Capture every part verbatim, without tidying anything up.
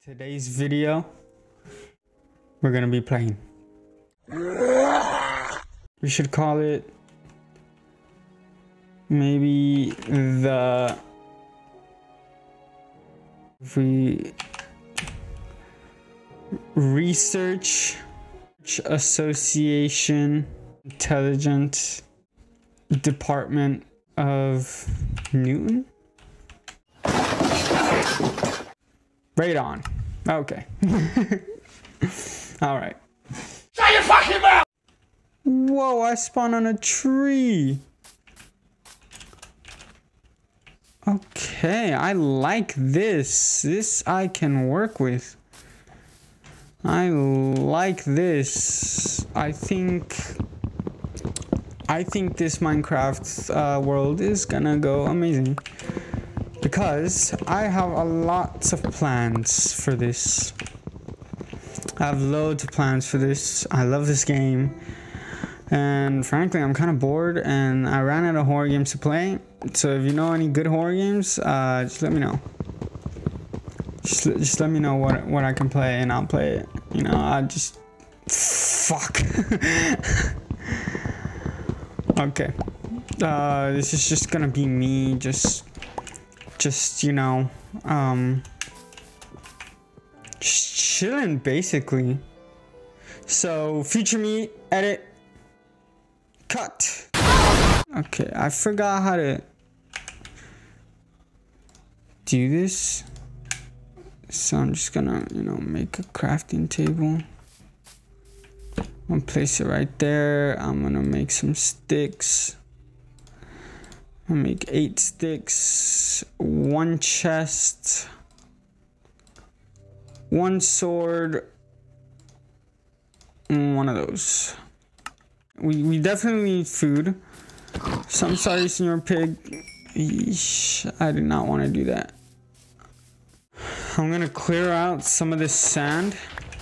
Today's video, we're gonna be playing. We should call it maybe the we Research Association Intelligent Department of Newton. Right on. Okay. All right. Shut your fucking mouth! Whoa, I spawned on a tree. Okay, I like this. This I can work with. I like this. I think I think this Minecraft uh, world is gonna go amazing. Because I have a lot of plans for this. I have loads of plans for this. I love this game. And frankly, I'm kind of bored and I ran out of horror games to play. So if you know any good horror games, uh, just let me know. Just, just let me know what, what I can play and I'll play it. You know, I just... Fuck. Okay. Uh, this is just gonna be me just... Just, you know, um, just chilling, basically. So, future me, edit, cut. Okay, I forgot how to do this. So I'm just gonna, you know, make a crafting table. I'm gonna place it right there. I'm gonna make some sticks. I'll make eight sticks, one chest, one sword, and one of those. We, we definitely need food. So I'm sorry, Senor Pig. Eesh, I did not want to do that. I'm gonna clear out some of this sand.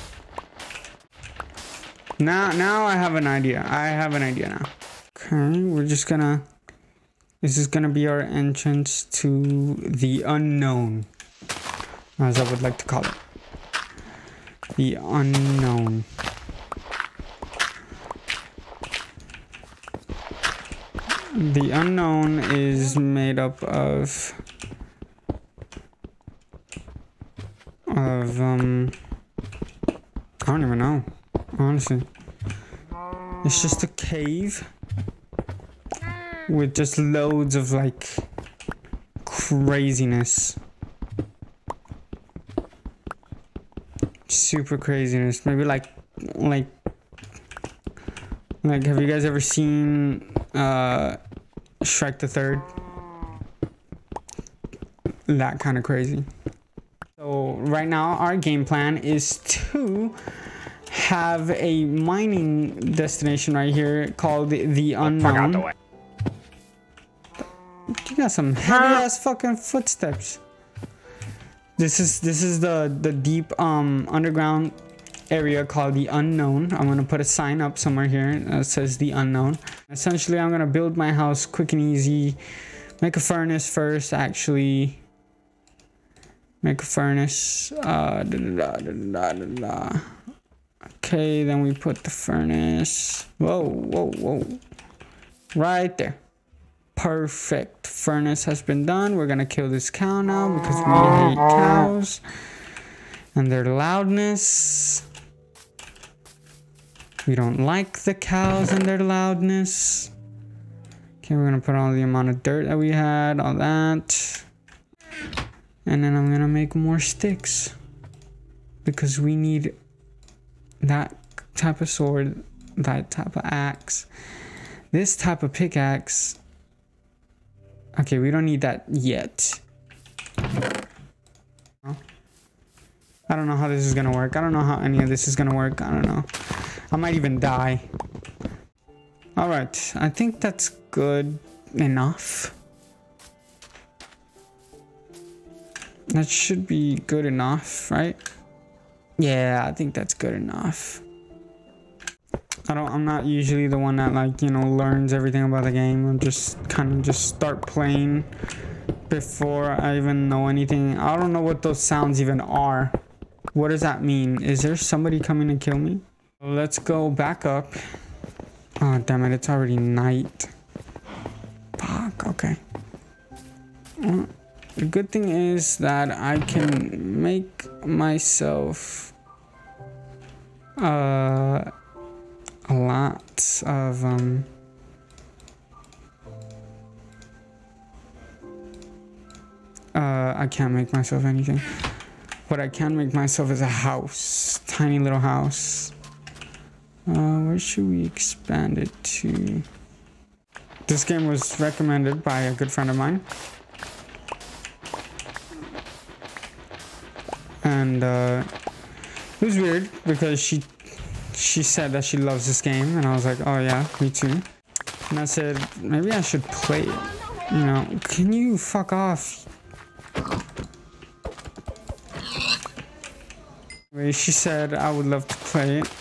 Now, now I have an idea. I have an idea now. Okay, we're just gonna... This is gonna be our entrance to the unknown, as I would like to call it. The unknown. The unknown is made up of of um I don't even know, honestly. It's just a cave with just loads of like craziness. Super craziness. Maybe like like like have you guys ever seen uh Shrek the Third? That kind of crazy. So right now our game plan is to have a mining destination right here called the, the Unknown. You got some heavy ass fucking footsteps. This is this is the the deep um underground area called the Unknown. I'm gonna put a sign up somewhere here that says the Unknown. Essentially, I'm gonna build my house quick and easy. Make a furnace first, actually. Make a furnace. Uh, da, da, da, da, da, da. Okay, then we put the furnace. Whoa, whoa, whoa! Right there. Perfect. Furnace has been done. We're gonna kill this cow now because we hate cows and their loudness. We don't like the cows and their loudness. Okay, we're gonna put all the amount of dirt that we had, all that. And then I'm gonna make more sticks because we need that type of sword, that type of axe, this type of pickaxe. Okay, we don't need that yet. I don't know how this is gonna work. I don't know how any of this is gonna work. I don't know. I might even die. Alright, I think that's good enough. That should be good enough, right? Yeah, I think that's good enough. I don't, I'm not usually the one that, like, you know, learns everything about the game. I'm just kind of just start playing before I even know anything. I don't know what those sounds even are. What does that mean? Is there somebody coming to kill me? Let's go back up. Oh, damn it. It's already night. Fuck. Okay. Well, the good thing is that I can make myself uh, a lot of um uh I can't make myself anything. What I can make myself is a house, tiny little house. Uh, where should we expand it to? This game was recommended by a good friend of mine. And uh, it was weird because she she said that she loves this game, and I was like, oh yeah, me too. And I said, maybe I should play it. You know, can you fuck off? She said I would love to play it.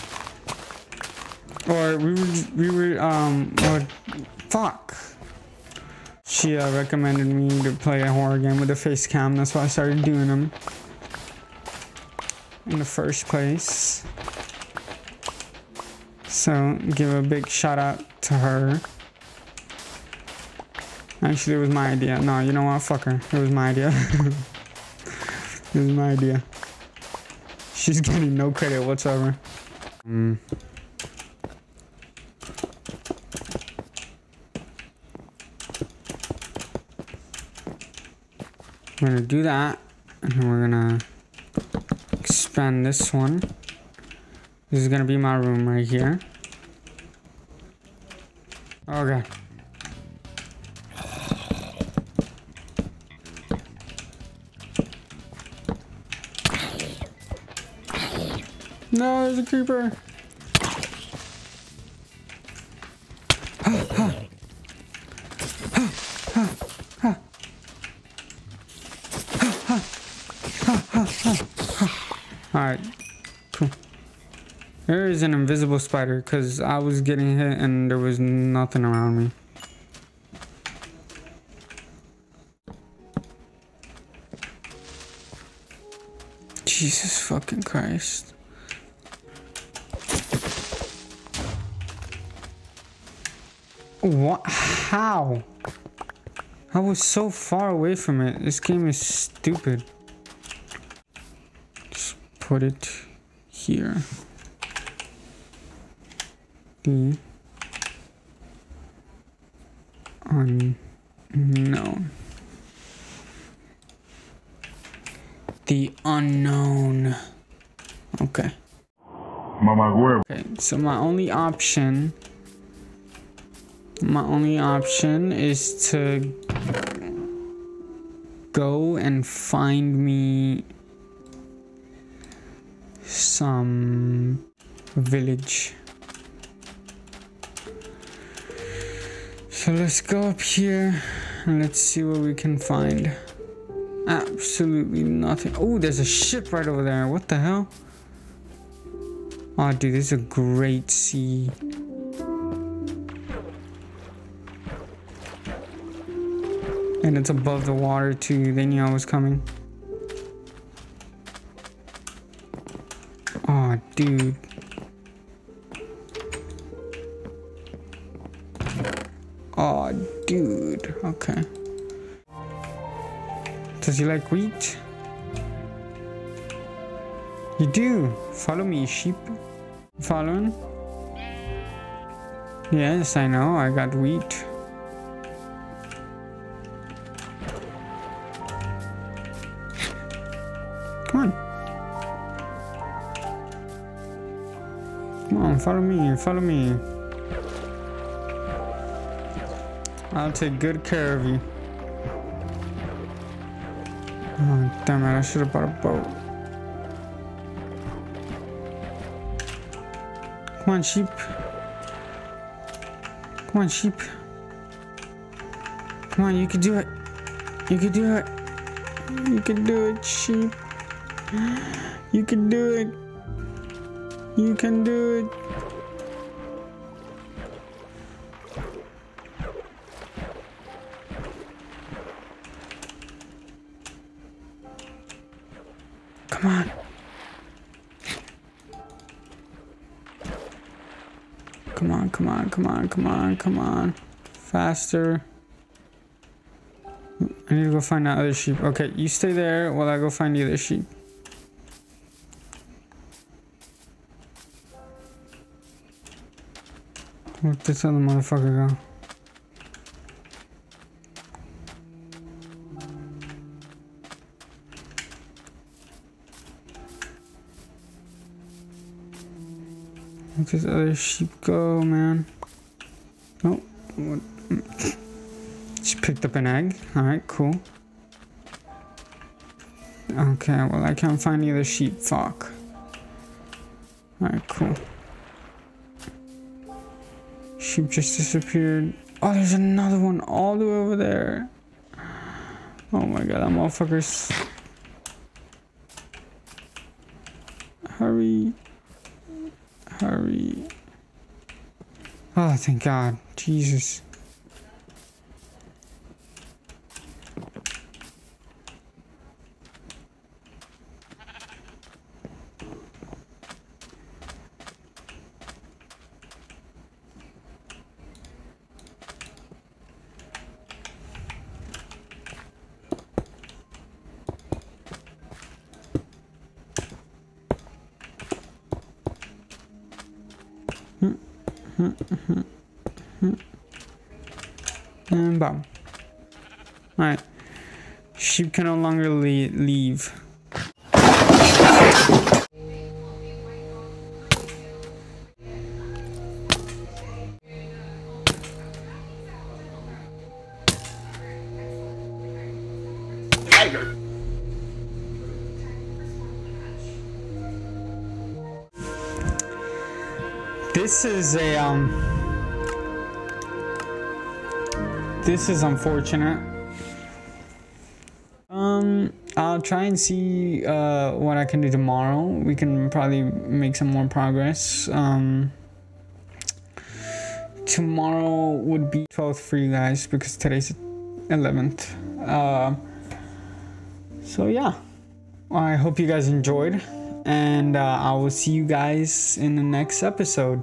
Or we were, we were, um, or, fuck. She uh, recommended me to play a horror game with a face cam. That's why I started doing them in the first place. So, give a big shout out to her. Actually, it was my idea. No, you know what? Fuck her. It was my idea. It was my idea. She's getting no credit whatsoever. Mm. We're gonna do that, and then we're gonna expand this one. This is gonna be my room right here. Okay. No, there's a creeper. Alright, cool. There is an invisible spider because I was getting hit and there was nothing around me. Jesus fucking Christ. What? How? I was so far away from it. This game is stupid. Just put it here. The unknown. The unknown. Okay. Okay, so my only option My only option is to go and find me some village. So let's go up here and let's see what we can find. Absolutely nothing. Oh, there's a ship right over there. What the hell? Oh, dude, this is a great sea. And it's above the water too. They knew I was coming. Oh, dude. Oh, dude. Okay. Does he like wheat? You do. Follow me, sheep. Following? Yes, I know. I got wheat. Come on. Come on, follow me, follow me. I'll take good care of you. Oh, damn it, I should have bought a boat. Come on, sheep. Come on, sheep. Come on, you can do it. You can do it. You can do it, sheep. You can do it. You can do it. Come on. on, come on, come on, come on, come on. Faster. I need to go find that other sheep. Okay, you stay there while I go find the other sheep. Where'd this other motherfucker go? Where'd this other sheep go, man? Oh, what? She picked up an egg. Alright, cool. Okay, well, I can't find the other sheep. Fuck. Alright, cool. Sheep just disappeared. Oh, there's another one all the way over there. Oh my god, that motherfucker's... Hurry. Hurry. Oh, thank God. Jesus. And bam. Alright. Sheep can no longer le leave. Tiger. This is a um This is unfortunate. Um, I'll try and see uh, what I can do tomorrow. We can probably make some more progress. Um, tomorrow would be twelfth for you guys because today's eleventh. Uh, so yeah, I hope you guys enjoyed, and uh, I will see you guys in the next episode.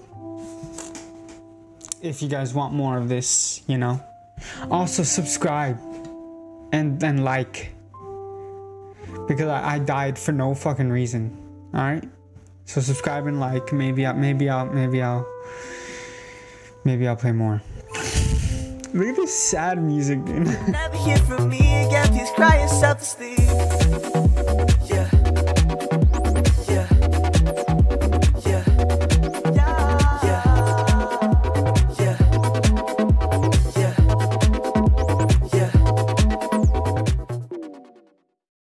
If you guys want more of this, you know. Also subscribe and and like, because I, I died for no fucking reason. All right, so subscribe and like. Maybe I maybe I'll maybe I'll maybe I'll play more. Look at this sad music, dude. Never hear from me again. Please cry yourself to sleep.